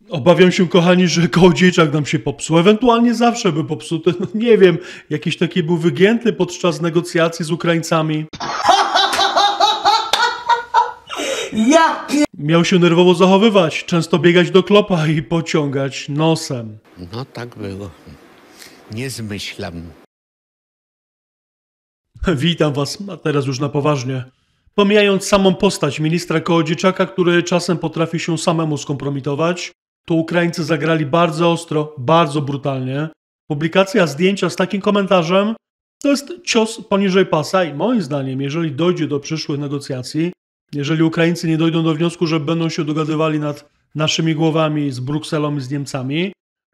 Obawiam się, kochani, że kołodziejczak nam się popsuł. Ewentualnie zawsze by popsuty. No, nie wiem, jakiś taki był wygięty podczas negocjacji z Ukraińcami. Miał się nerwowo zachowywać, często biegać do klopa i pociągać nosem. No tak było. Nie zmyślam. Witam was, a teraz już na poważnie. Pomijając samą postać ministra Kołodziejczaka, który czasem potrafi się samemu skompromitować, to Ukraińcy zagrali bardzo ostro, bardzo brutalnie. Publikacja zdjęcia z takim komentarzem to jest cios poniżej pasa i moim zdaniem, jeżeli dojdzie do przyszłych negocjacji, jeżeli Ukraińcy nie dojdą do wniosku, że będą się dogadywali nad naszymi głowami z Brukselą i z Niemcami,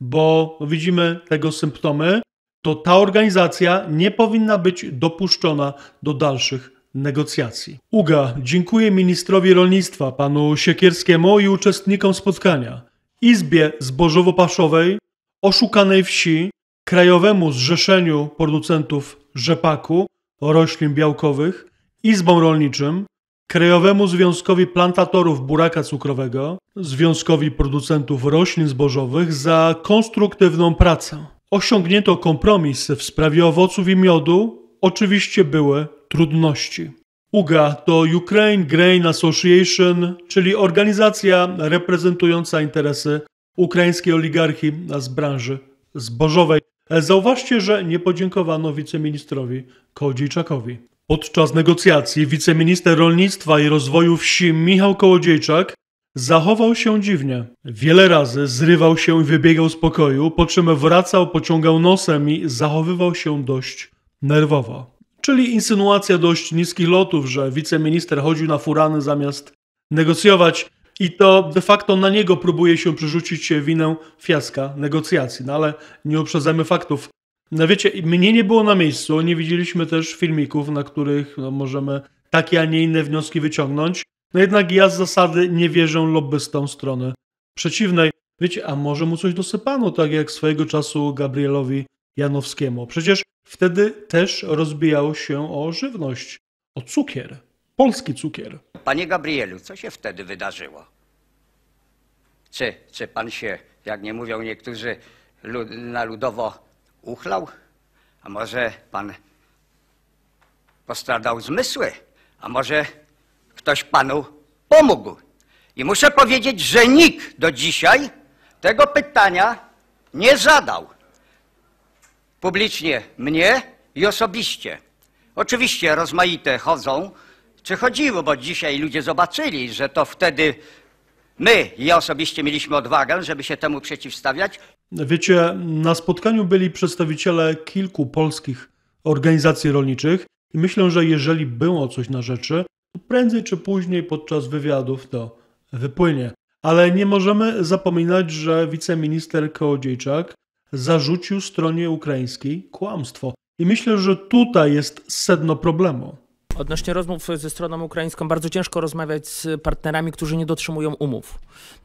bo widzimy tego symptomy, to ta organizacja nie powinna być dopuszczona do dalszych negocjacji. Uga, dziękuję ministrowi rolnictwa, panu Siekierskiemu i uczestnikom spotkania, Izbie Zbożowo-Paszowej, Oszukanej Wsi, Krajowemu Zrzeszeniu Producentów Rzepaku, Roślin Białkowych, Izbom Rolniczym, Krajowemu Związkowi Plantatorów Buraka Cukrowego, Związkowi Producentów Roślin Zbożowych za konstruktywną pracę. Osiągnięto kompromis w sprawie owoców i miodu, oczywiście były trudności. UGA to Ukraine Grain Association, czyli organizacja reprezentująca interesy ukraińskiej oligarchii z branży zbożowej. Zauważcie, że nie podziękowano wiceministrowi Kołodziejczakowi. Podczas negocjacji wiceminister rolnictwa i rozwoju wsi Michał Kołodziejczak zachował się dziwnie. Wiele razy zrywał się i wybiegał z pokoju, po czym wracał, pociągał nosem i zachowywał się dość nerwowo. Czyli insynuacja dość niskich lotów, że wiceminister chodził na furany zamiast negocjować i to de facto na niego próbuje się przerzucić winę fiaska negocjacji. No ale nie uprzedzajmy faktów. No wiecie, mnie nie było na miejscu, nie widzieliśmy też filmików, na których możemy takie, a nie inne wnioski wyciągnąć. No jednak ja z zasady nie wierzę lobbystom strony przeciwnej. Wiecie, a może mu coś dosypano, tak jak swojego czasu Gabrielowi Janowskiemu. Przecież wtedy też rozbijało się o żywność, o cukier, polski cukier. Panie Gabrielu, co się wtedy wydarzyło? Czy pan się, jak nie mówią niektórzy, na ludowo uchlał? A może pan postradał zmysły? A może ktoś panu pomógł? I muszę powiedzieć, że nikt do dzisiaj tego pytania nie zadał. Publicznie mnie i osobiście. Oczywiście rozmaite chodzą, czy chodziło, bo dzisiaj ludzie zobaczyli, że to wtedy my, ja osobiście mieliśmy odwagę, żeby się temu przeciwstawiać. Wiecie, na spotkaniu byli przedstawiciele kilku polskich organizacji rolniczych i myślę, że jeżeli było coś na rzeczy, to prędzej czy później podczas wywiadów to wypłynie. Ale nie możemy zapominać, że wiceminister Kołodziejczak zarzucił stronie ukraińskiej kłamstwo. I myślę, że tutaj jest sedno problemu. Odnośnie rozmów ze stroną ukraińską bardzo ciężko rozmawiać z partnerami, którzy nie dotrzymują umów.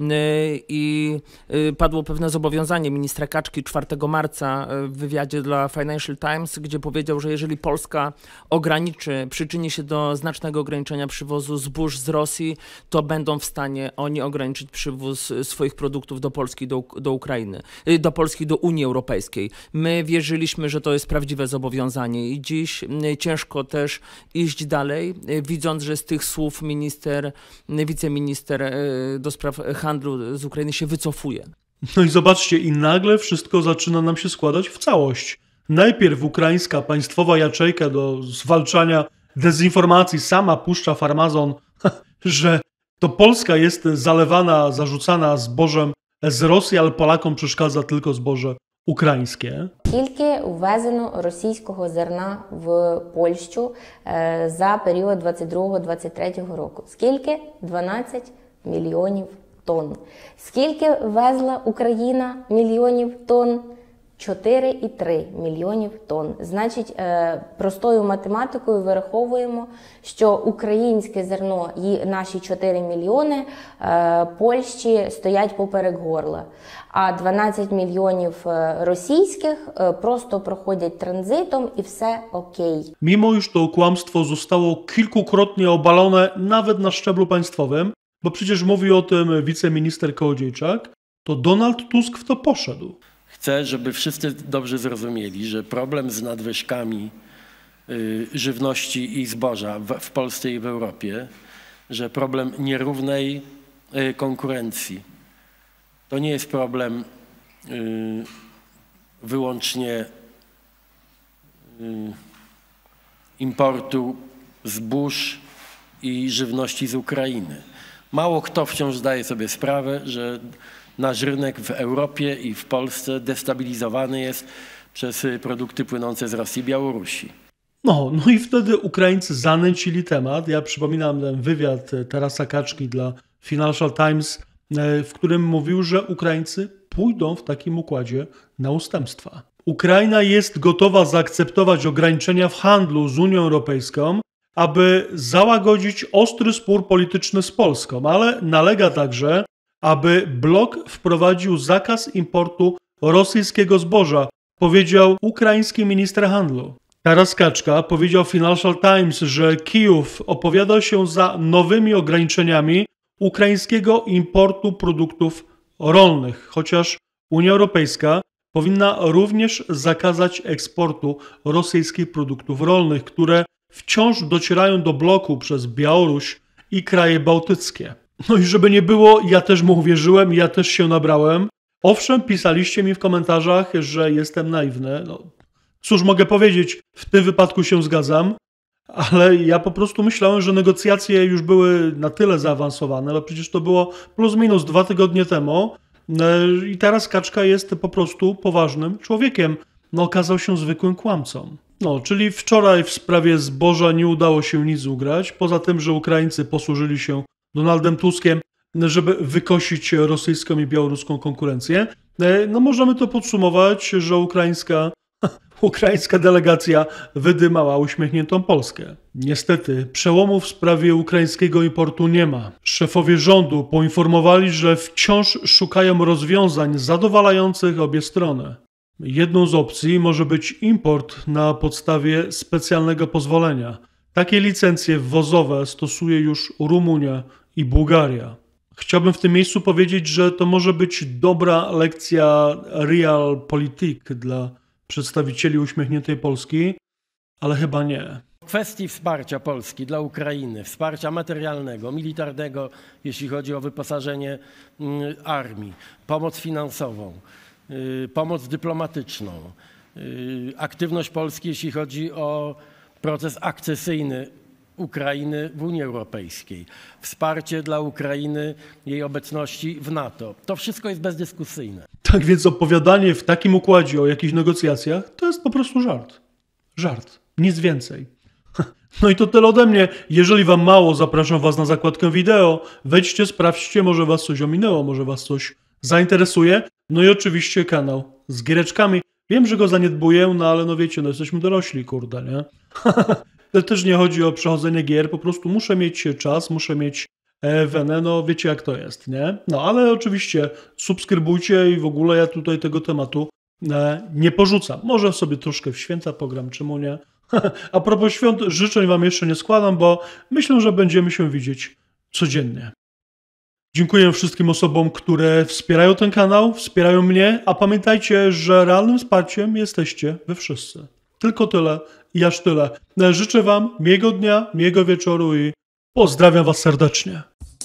I padło pewne zobowiązanie ministra Kaczki 4 marca w wywiadzie dla Financial Times, gdzie powiedział, że jeżeli Polska przyczyni się do znacznego ograniczenia przywozu zbóż z Rosji, to będą w stanie oni ograniczyć przywóz swoich produktów do Polski, do Ukrainy, do Polski, do Unii Europejskiej. My wierzyliśmy, że to jest prawdziwe zobowiązanie i dziś ciężko też iść dalej, widząc, że z tych słów wiceminister do spraw handlu z Ukrainy się wycofuje. No i zobaczcie, i nagle wszystko zaczyna nam się składać w całość. Najpierw ukraińska państwowa jaczejka do zwalczania dezinformacji sama puszcza farmazon, że to Polska jest zalewana, zarzucana zbożem z Rosji, ale Polakom przeszkadza tylko zboże українське. Скільки ввезено російського зерна в Польщу за період 22-23 року? Скільки? 12 мільйонів тонн. Скільки везла Україна мільйонів тонн? 4,3 мільйонів тонн. Значить, простою математикою вираховуємо, що українське зерно і наші 4 мільйони Польщі стоять поперек горла. А 12 мільйонів російських просто проходять транзитом і все окей. Mimo już to kłamstwo zostało kilkukrotnie obalone nawet na szczeblu państwowym, bo przecież mówi o tym wiceminister Kołodziejczak, to Donald Tusk w to poszedł. Chcę, żeby wszyscy dobrze zrozumieli, że problem z nadwyżkami żywności i zboża w Polsce i w Europie, że problem nierównej konkurencji to nie jest problem wyłącznie importu zbóż i żywności z Ukrainy. Mało kto wciąż zdaje sobie sprawę, że nasz rynek w Europie i w Polsce destabilizowany jest przez produkty płynące z Rosji i Białorusi. No i wtedy Ukraińcy zanęcili temat. Ja przypominam ten wywiad Tarasa Kaczki dla Financial Times, w którym mówił, że Ukraińcy pójdą w takim układzie na ustępstwa. Ukraina jest gotowa zaakceptować ograniczenia w handlu z Unią Europejską, aby załagodzić ostry spór polityczny z Polską, ale nalega także, aby blok wprowadził zakaz importu rosyjskiego zboża, powiedział ukraiński minister handlu. Taras Kaczka powiedział w Financial Times, że Kijów opowiada się za nowymi ograniczeniami ukraińskiego importu produktów rolnych, chociaż Unia Europejska powinna również zakazać eksportu rosyjskich produktów rolnych, które wciąż docierają do bloku przez Białoruś i kraje bałtyckie. No i żeby nie było, ja też mu uwierzyłem, ja też się nabrałem. Owszem, pisaliście mi w komentarzach, że jestem naiwny. No, cóż mogę powiedzieć, w tym wypadku się zgadzam, ale ja po prostu myślałem, że negocjacje już były na tyle zaawansowane, bo przecież to było plus minus 2 tygodnie temu i teraz Kaczka jest po prostu poważnym człowiekiem. No okazał się zwykłym kłamcą. No, czyli wczoraj w sprawie zboża nie udało się nic ugrać, poza tym, że Ukraińcy posłużyli się Donaldem Tuskiem, żeby wykosić rosyjską i białoruską konkurencję. No możemy to podsumować, że ukraińska delegacja wydymała uśmiechniętą Polskę. Niestety, przełomu w sprawie ukraińskiego importu nie ma. Szefowie rządu poinformowali, że wciąż szukają rozwiązań zadowalających obie strony. Jedną z opcji może być import na podstawie specjalnego pozwolenia. Takie licencje wwozowe stosuje już Rumunia i Bułgaria. Chciałbym w tym miejscu powiedzieć, że to może być dobra lekcja realpolitik dla przedstawicieli uśmiechniętej Polski, ale chyba nie. W kwestii wsparcia Polski dla Ukrainy, wsparcia materialnego, militarnego, jeśli chodzi o wyposażenie armii, pomoc finansową, pomoc dyplomatyczną, aktywność Polski, jeśli chodzi o proces akcesyjny Ukrainy w Unii Europejskiej, wsparcie dla Ukrainy, jej obecności w NATO. To wszystko jest bezdyskusyjne. Tak więc opowiadanie w takim układzie o jakichś negocjacjach to jest po prostu żart. Żart. Nic więcej. No i to tyle ode mnie. Jeżeli wam mało, zapraszam was na zakładkę wideo. Wejdźcie, sprawdźcie, może was coś ominęło, może was coś zainteresuje. No i oczywiście kanał z giereczkami. Wiem, że go zaniedbuję, no ale no wiecie, no jesteśmy dorośli, kurde, nie? To też nie chodzi o przechodzenie gier, po prostu muszę mieć czas, muszę mieć wenę, no wiecie jak to jest, nie? No ale oczywiście subskrybujcie i w ogóle ja tutaj tego tematu nie porzucam. Może sobie troszkę w święta pogram, czemu nie? A propos świąt, życzeń wam jeszcze nie składam, bo myślę, że będziemy się widzieć codziennie. Dziękuję wszystkim osobom, które wspierają ten kanał, wspierają mnie, a pamiętajcie, że realnym wsparciem jesteście wy wszyscy. Tylko tyle i aż tyle. Życzę wam miłego dnia, miłego wieczoru i pozdrawiam was serdecznie.